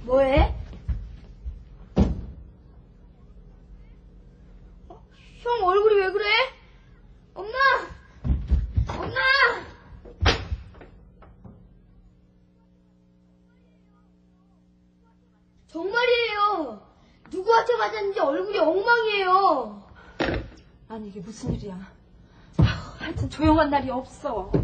뭐해? 형 얼굴이 왜 그래? 엄마! 엄마! 정말이에요. 누구한테 맞았는지 얼굴이 엉망이에요. 아니 이게 무슨 일이야. 하여튼 조용한 날이 없어.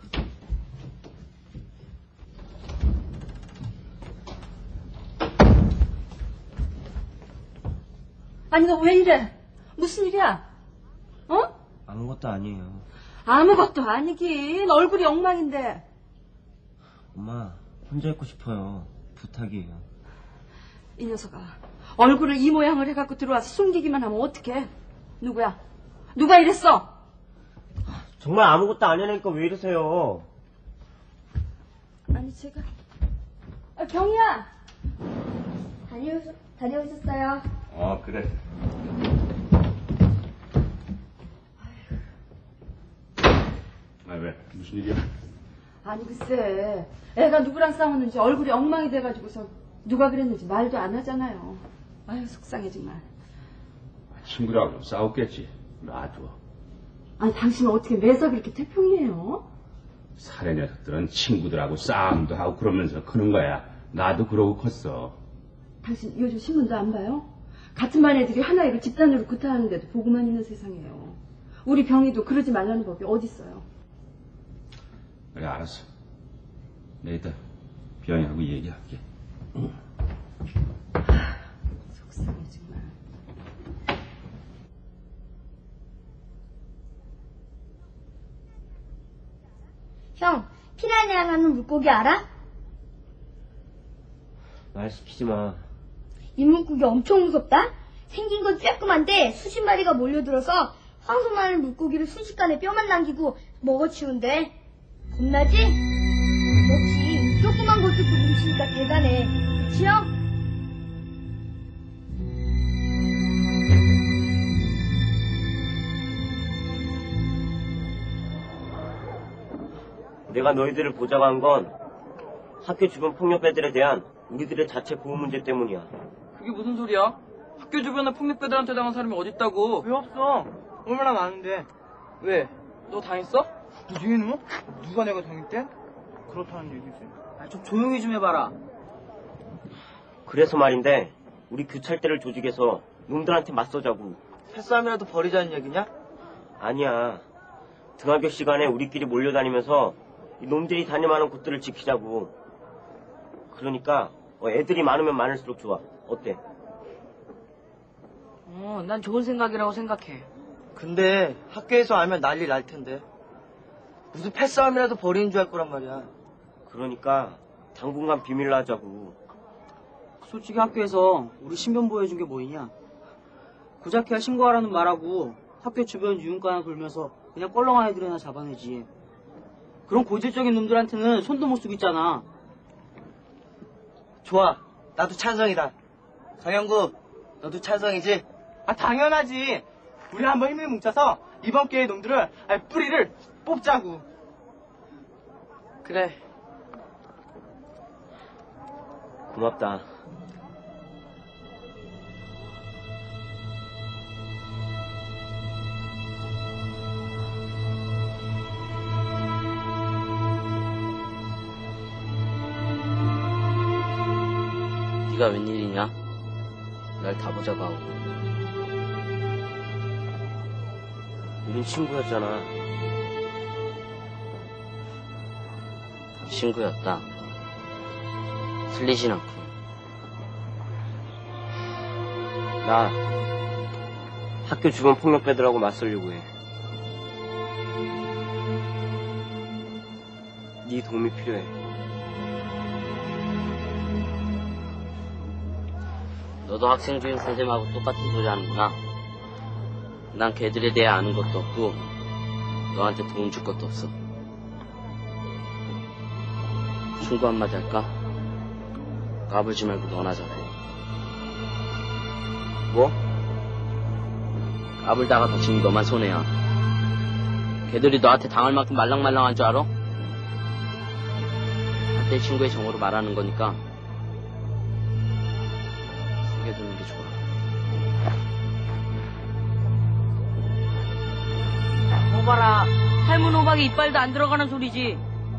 아니 너 왜 이래? 무슨 일이야? 어? 아무것도 아니에요. 아무것도 아니긴. 얼굴이 엉망인데. 엄마, 혼자 있고 싶어요. 부탁이에요. 이 녀석아, 얼굴을 이 모양을 해갖고 들어와서 숨기기만 하면 어떡해? 누구야? 누가 이랬어? 정말 아무것도 아니라니까 왜 이러세요? 아니 제가... 경이야! 다녀오셨어요. 그래. 왜? 무슨 일이야? 아니 글쎄, 애가 누구랑 싸웠는지 얼굴이 엉망이 돼가지고서 누가 그랬는지 말도 안 하잖아요. 아유 속상해 정말. 친구라고 좀 싸웠겠지. 놔둬. 아니 당신은 어떻게 매사 그렇게 태평이에요? 사내 녀석들은 친구들하고 싸움도 하고 그러면서 크는 거야. 나도 그러고 컸어. 당신 요즘 신문도 안 봐요? 같은 반 애들이 하나이로 집단으로 구타하는데도 보고만 있는 세상이에요. 우리 병이도 그러지 말라는 법이 어딨어요. 그래 알았어. 내가 이따 병이하고 얘기할게. 속상해 정말. 형, 피라냐랑 하는 물고기 알아? 말 시키지 마. 이 물고기 엄청 무섭다? 생긴 건 쬐끄만데 수십 마리가 몰려들어서 황소만한 물고기를 순식간에 뼈만 남기고 먹어치운대. 겁나지? 역시 조그만 것도 뭉치니까 대단해. 그치 형? 내가 너희들을 보자고 한 건 학교 주변 폭력배들에 대한 우리들의 자체 보호 문제 때문이야. 그게 무슨 소리야? 학교 주변에 폭력배들한테 당한 사람이 어딨다고? 왜 없어? 얼마나 많은데. 왜? 너 당했어? 무슨 이놈? 누가 내가 당했대? 그렇다는 얘기지. 좀 조용히 좀 해봐라. 그래서 말인데 우리 교찰대를 조직해서 놈들한테 맞서자고. 패싸움이라도 버리자는 얘기냐? 아니야. 등하교 시간에 우리끼리 몰려다니면서 이 놈들이 다녀가는 곳들을 지키자고. 그러니까 애들이 많으면 많을수록 좋아. 어때? 난 좋은 생각이라고 생각해. 근데 학교에서 알면 난리 날 텐데. 무슨 패싸움이라도 버리는 줄 알 거란 말이야. 그러니까 당분간 비밀로 하자고. 솔직히 학교에서 우리 신변 보여준 게 뭐이냐? 구작해야 신고하라는 말하고 학교 주변 유흥가나 돌면서 그냥 껄렁한 애들이나 잡아내지. 그런 고질적인 놈들한테는 손도 못 쓰고 있잖아. 좋아. 나도 찬성이다. 정영구, 너도 찬성이지? 당연하지. 우리 한번 힘을 뭉쳐서 이번 기회에 놈들을 뿌리를 뽑자고. 그래. 고맙다. 네가 웬일이냐? 날 다 보자고 하고. 우린 친구였잖아. 친구였다. 틀리진 않고. 나 학교 주변 폭력배들하고 맞서려고 해. 네 도움이 필요해. 너도 학생 주임 선생님하고 똑같은 소리 하는구나. 난 걔들에 대해 아는 것도 없고 너한테 도움 줄 것도 없어. 충고 한마디 할까? 까불지 말고 너나 잘해. 뭐? 까불다가 다치면 너만 손해야. 걔들이 너한테 당할 만큼 말랑말랑한 줄 알아? 학대 친구의 정으로 말하는 거니까 해두는 게 좋아. 봐라, 할문 호박에 이빨도 안 들어가는 소리지.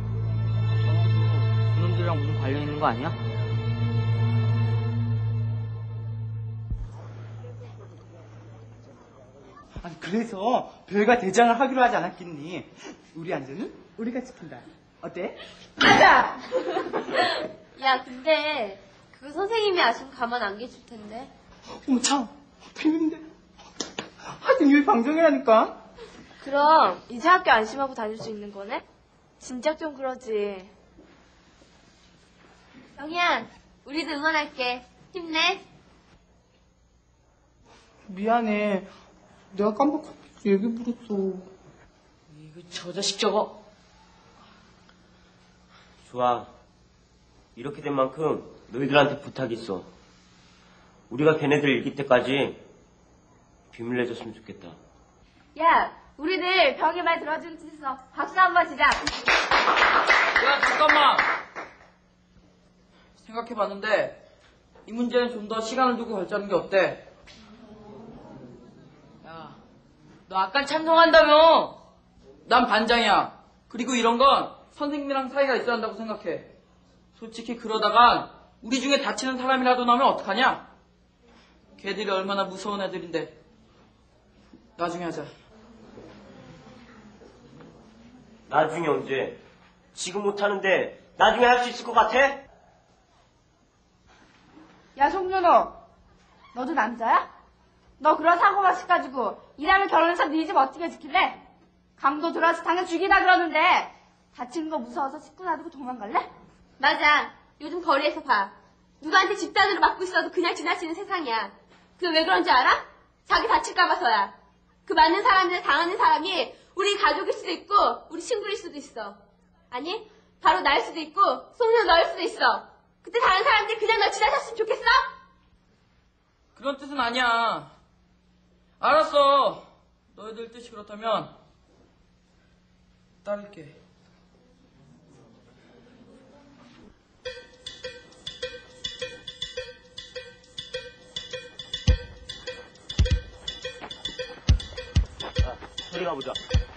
그놈들이랑 무슨 관련 있는 거 아니야? 아니, 그래서 별과 대장을 하기로 하지 않았겠니? 우리 안전은 우리가 지킨다. 어때? 야, 근데 그거 선생님이 아시면 가만 안 계실 텐데. 어머, 참. 비밀인데. 하여튼 이걸 방정이라니까. 그럼 이제 학교 안심하고 다닐 수 있는 거네? 진작 좀 그러지. 영희야, 우리도 응원할게. 힘내. 미안해. 내가 깜빡하고 얘기 물었어. 이거 저 자식 저거. 좋아. 이렇게 된 만큼 너희들한테 부탁이 있어. 우리가 걔네들 이길 때까지 비밀 내줬으면 좋겠다. 야, 우리들 병의 말 들어준 수 있어. 박수 한번 치자. 야, 잠깐만. 생각해봤는데 이 문제는 좀 더 시간을 두고 결정하는 게 어때? 야, 너 아까 찬성한다며. 난 반장이야. 그리고 이런 건 선생님이랑 사이가 있어야 한다고 생각해. 솔직히 그러다간 우리 중에 다치는 사람이라도 나면 어떡하냐? 걔들이 얼마나 무서운 애들인데. 나중에 하자. 나중에 언제? 지금 못하는데 나중에 할 수 있을 것 같아? 야, 송윤호. 너도 남자야? 너 그런 사고방식 가지고 일하면 결혼해서 네 집 어떻게 지킬래? 강도 들어와서 당연 죽이다 그러는데 다치는 거 무서워서 식구 놔두고 도망갈래? 맞아. 요즘 거리에서 봐. 누구한테 집단으로 맞고 있어도 그냥 지나치는 세상이야. 그게 왜 그런지 알아? 자기 다칠까 봐서야. 그 맞는 사람들 당하는 사람이 우리 가족일 수도 있고 우리 친구일 수도 있어. 아니, 바로 나일 수도 있고 송윤호 너일 수도 있어. 그때 다른 사람들이 그냥 널 지나쳤으면 좋겠어? 그런 뜻은 아니야. 알았어. 너희들 뜻이 그렇다면 따를게. 자, 저리 가보자.